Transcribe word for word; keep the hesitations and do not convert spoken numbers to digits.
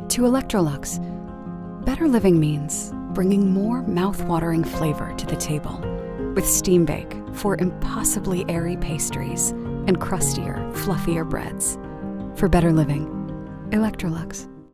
To Electrolux, better living means bringing more mouth-watering flavor to the table with steam bake for impossibly airy pastries and crustier, fluffier breads. For better living, Electrolux.